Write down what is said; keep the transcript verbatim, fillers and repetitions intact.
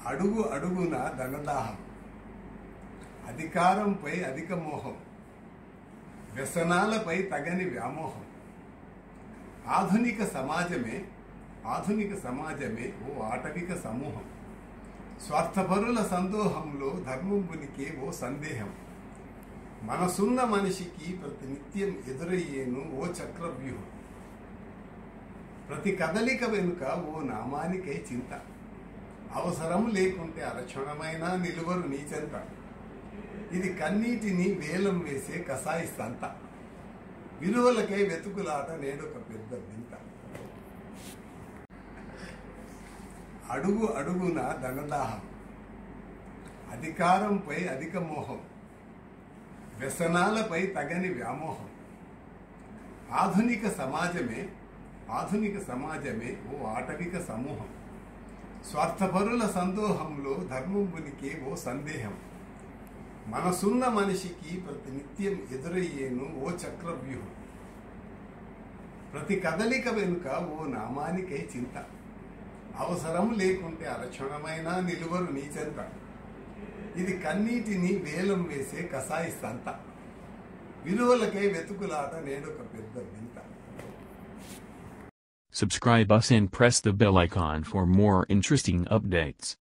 అడుగు అడుగున ధనదాహం, అధికారంపై అధిక మోహం, వ్యసనాలపై తగని వ్యామోహం. ఆధునిక సమాజమే ఆధునిక సమాజమే ఓ ఆటవిక సమూహం. స్వార్థపరుల సందోహంలో ధర్మం ఉనికి ఓ సందేహం. మనసున్న మనిషికి ప్రతినిత్యం ఎదురయ్యేను ఓ చక్రవ్యూహం. ప్రతి కదలిక వెనుక ఓ నామానికై చింత, అవసరం లేకుంటే అరక్షణమైనా నిలువరు నీచెంత. ఇది కన్నీటిని వేలం వేసే కసాయిస్తంత, విలువలకై వెతుకులాట నేడొక పెద్ద వింత. అడుగు అడుగున ధనదాహం, అధికారంపై అధిక మోహం, వ్యసనాలపై తగని వ్యామోహం. ఆధునిక సమాజమే ఆధునిక సమాజమే ఓ ఆటవిక సమూహం. స్వార్థపరుల సందోహంలో ధర్మం ఉనికి ఓ సందేహం. మనసున్న మనిషికి ప్రతినిత్యం ఎదురయ్యేను ఓ చక్రవ్యూహం. ప్రతి కదలిక వెనుక ఓ నామానికై చింత, అవసరం లేకుంటే అరక్షణమైనా నిలువరు నీచెంత. ఇది కన్నీటిని వేలం వేసే కసాయిస్తంత, విలువలకై వెతుకులాట నేడొక పెద్ద వింత. Subscribe us and press the bell icon for more interesting updates.